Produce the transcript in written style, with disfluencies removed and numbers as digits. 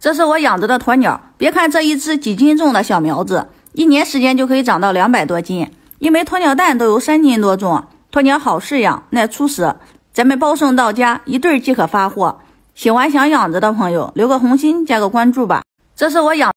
这是我养着的鸵鸟，别看这一只几斤重的小苗子，1年时间就可以长到200多斤。一枚鸵鸟蛋都有3斤多重，鸵鸟好饲养，耐出食，咱们包送到家，1对即可发货。喜欢想养着的朋友，留个红心，加个关注吧。这是我养。